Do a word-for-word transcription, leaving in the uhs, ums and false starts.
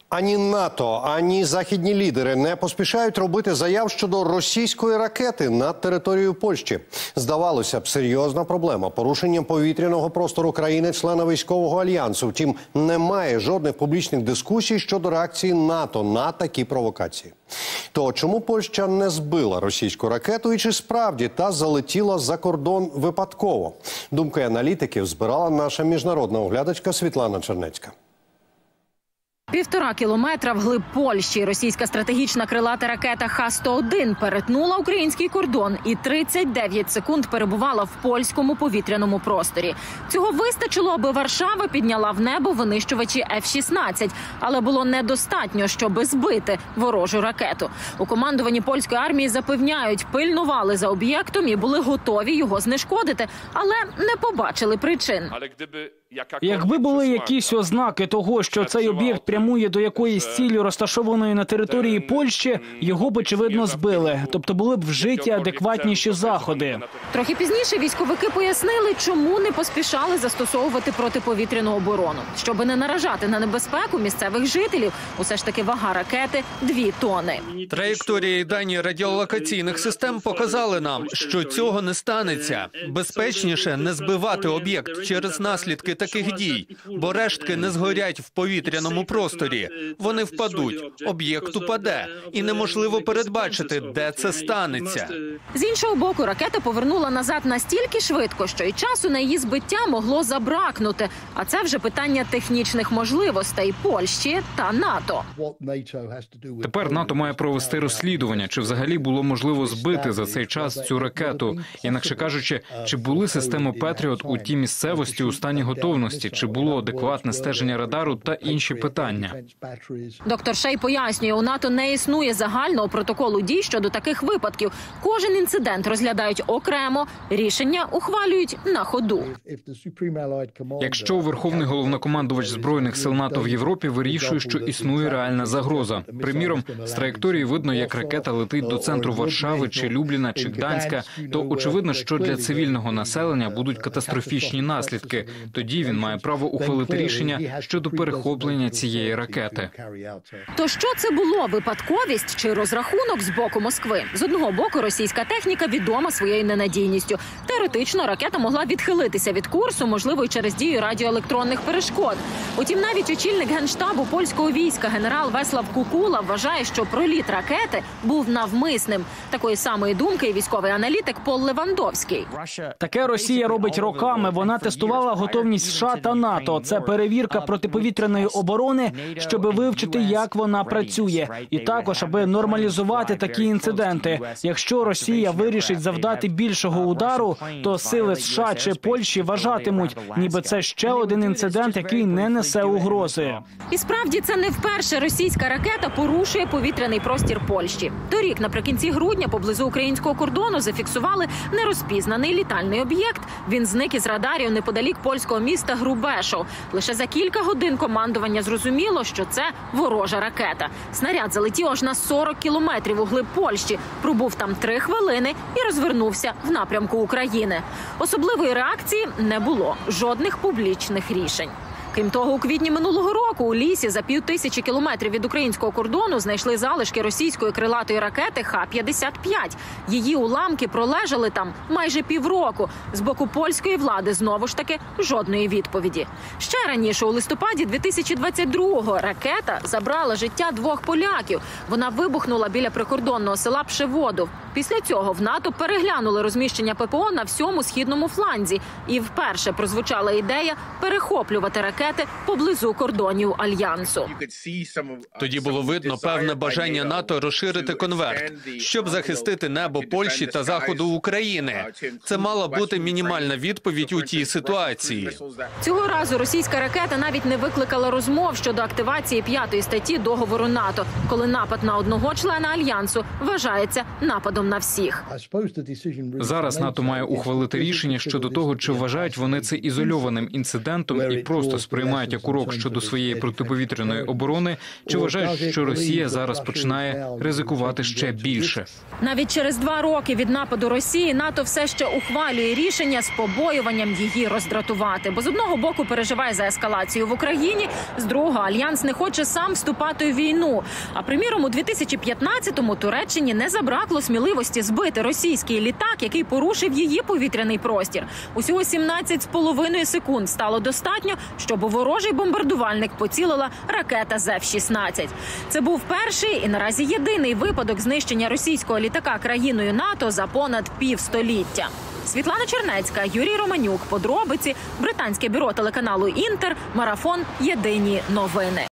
Ані НАТО, ані західні лідери не поспішають робити заяв щодо російської ракети над територією Польщі. Здавалося б, серйозна проблема – порушення повітряного простору країни-члена військового альянсу. Втім, немає жодних публічних дискусій щодо реакції НАТО на такі провокації. То чому Польща не збила російську ракету і чи справді та залетіла за кордон випадково? Думки аналітиків збирала наша міжнародна оглядачка Світлана Чернецька. Півтора кілометра вглиб Польщі російська стратегічна крилата ракета Х сто один перетнула український кордон і тридцять дев'ять секунд перебувала в польському повітряному просторі. Цього вистачило, аби Варшава підняла в небо винищувачі Ф шістнадцять, але було недостатньо, щоб збити ворожу ракету. У командуванні польської армії запевняють, пильнували за об'єктом і були готові його знешкодити, але не побачили причин. Якби були якісь ознаки того, що цей об'єкт прямує до якоїсь цілі, розташованої на території Польщі, його б, очевидно, збили. Тобто були б вжиті адекватніші заходи. Трохи пізніше військовики пояснили, чому не поспішали застосовувати протиповітряну оборону. Щоби не наражати на небезпеку місцевих жителів, усе ж таки вага ракети – дві тони. Траєкторія і дані радіолокаційних систем показали нам, що цього не станеться. Безпечніше не збивати об'єкт через наслідки таких дій, бо рештки не згорять в повітряному просторі. Вони впадуть, об'єкт упаде, і неможливо передбачити, де це станеться. З іншого боку, ракета повернула назад настільки швидко, що і часу на її збиття могло забракнути. А це вже питання технічних можливостей Польщі та НАТО. Тепер НАТО має провести розслідування, чи взагалі було можливо збити за цей час цю ракету. Інакше кажучи, чи були системи Петріот у тій місцевості у стані готовності, чи було адекватне стеження радару та інші питання. Доктор Шей пояснює, у НАТО не існує загального протоколу дій щодо таких випадків. Кожен інцидент розглядають окремо, рішення ухвалюють на ходу. Якщо Верховний головнокомандувач Збройних сил НАТО в Європі вирішує, що існує реальна загроза. Приміром, з траєкторії видно, як ракета летить до центру Варшави, чи Любліна, чи Гданська, то очевидно, що для цивільного населення будуть катастрофічні наслідки. Тоді він має право ухвалити рішення щодо перехоплення цієї ракети. То що це було? Випадковість чи розрахунок з боку Москви? З одного боку, російська техніка відома своєю ненадійністю. Теоретично, ракета могла відхилитися від курсу, можливо, й через дію радіоелектронних перешкод. Утім, навіть очільник Генштабу польського війська генерал Веслав Кукула вважає, що проліт ракети був навмисним. Такої самої думки і військовий аналітик Пол Левандовський. Таке Росія робить роками. Вона тестувала готовність США та НАТО. Це перевірка протиповітряної оборони, щоб вивчити, як вона працює. І також, аби нормалізувати такі інциденти. Якщо Росія вирішить завдати більшого удару, то сили США чи Польщі вважатимуть, ніби це ще один інцидент, який не несе угрози. І справді, це не вперше російська ракета порушує повітряний простір Польщі. Торік, наприкінці грудня, поблизу українського кордону зафіксували нерозпізнаний літальний об'єкт. Він зник із радарів неподалік польського міста Грубешов. Лише за кілька годин командування зрозуміло, що це ворожа ракета. Снаряд залетів аж на сорок кілометрів у глиб Польщі, пробув там три хвилини і розвернувся в напрямку України. Особливої реакції не було, жодних публічних рішень. Крім того, у квітні минулого року у лісі за півтисячі кілометрів від українського кордону знайшли залишки російської крилатої ракети Х п'ятдесят п'ять. Її уламки пролежали там майже півроку. З боку польської влади знову ж таки жодної відповіді. Ще раніше, у листопаді дві тисячі двадцять другого, ракета забрала життя двох поляків. Вона вибухнула біля прикордонного села Пшеводов. Після цього в НАТО переглянули розміщення ППО на всьому східному фланзі. І вперше прозвучала ідея перехоплювати ракети поблизу кордонів Альянсу. Тоді було видно певне бажання НАТО розширити конверт, щоб захистити небо Польщі та заходу України. Це мала бути мінімальна відповідь у тій ситуації. Цього разу російська ракета навіть не викликала розмов щодо активації п'ятої статті договору НАТО, коли напад на одного члена Альянсу вважається нападом на всіх. Зараз НАТО має ухвалити рішення щодо того, чи вважають вони це ізольованим інцидентом і просто сприймають як урок щодо своєї протиповітряної оборони, чи вважають, що Росія зараз починає ризикувати ще більше. Навіть через два роки від нападу Росії НАТО все ще ухвалює рішення з побоюванням її роздратувати. Бо з одного боку переживає за ескалацію в Україні, з другого Альянс не хоче сам вступати у війну. А приміром, у дві тисячі п'ятнадцятому Туреччині не забракло сміливості збити російський літак, який порушив її повітряний простір. Усього сімнадцять з половиною секунд стало достатньо, щоб у ворожий бомбардувальник поцілила ракета Зеф шістнадцять. Це був перший і наразі єдиний випадок знищення російського літака країною НАТО за понад півстоліття. Світлана Чернецька, Юрій Романюк. Подробиці. Британське бюро телеканалу «Інтер». Марафон. Єдині новини.